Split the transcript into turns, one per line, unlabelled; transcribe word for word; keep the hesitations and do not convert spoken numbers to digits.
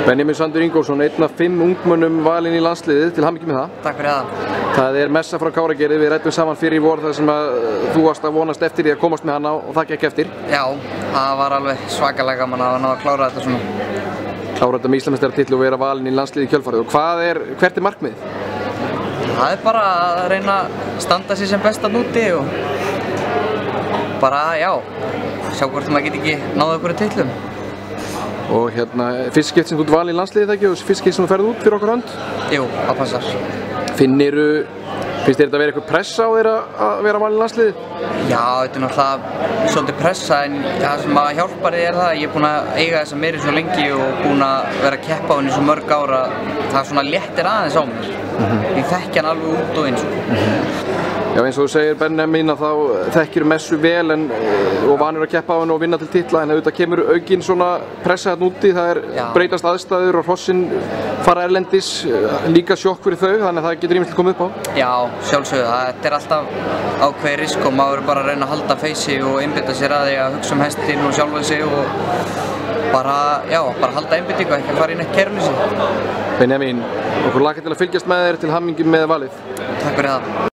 Benjamín Sandur Ingólfsson, einn af fimm ungmönnum valinn í landsliðið, til hamingju með það.
Takk fyrir það.
Það er messa frá Káragerði, við ræddum saman fyrir í vor þar sem að þú varst að vonast eftir því að komast með hana og það gekk eftir.
Já, það var alveg svakalega gaman að ná að klára þetta svona.
Klára þetta með Íslandsmeistaratitl og vera valinn í landsliðið í kjölfarið. Og hvað er, hvert er markmiðið?
Það er bara að reyna að standa sér sem best að núti og bara, já, sjá hvort maður get ekki náða okkur titlum.
Og hérna, fyrst skipt sem þú ert valinn í landsliðið ekki og fyrst skipt sem þú ferð út fyrir okkur hönd?
Jú, það passar.
Finniru, finnst þér þetta að vera eitthvað pressa á þér að vera valinn í landsliðið?
Já, þetta er náttúrulega svolítið pressa en það sem að hjálpar þig er það að ég er búinn að eiga þessa meiri svo lengi og búinn að vera að keppa á henni svo mörg ára. Það svona léttir aðeins á mér. Mm-hmm. Ég þekki hann alveg út og eins. Mm-hmm.
Já, eins og þú segir Benjamín að þá þekkir Messu vel en, og vanur að keppa á henni og vinna til titla en auðvitað kemur aukinn svona pressa hérna úti, það er Já. breytast aðstæður og hrossin fara erlendis, líka sjokk fyrir þau þannig að það getur ýmislegt komið upp á.
Já, sjálfsögðu, þetta er alltaf ákveðið risk og maður er bara að reyna að halda feysi og einbeita sér að því að hugsa um hestinn og sjálfan sig og bara, já, bara halda einbeitingu, ekki að fara í neitt kæruleysi.
Benjamín, okkur lakar til að fylgjast með þér til hamingju með valið.
Takk fyrir það.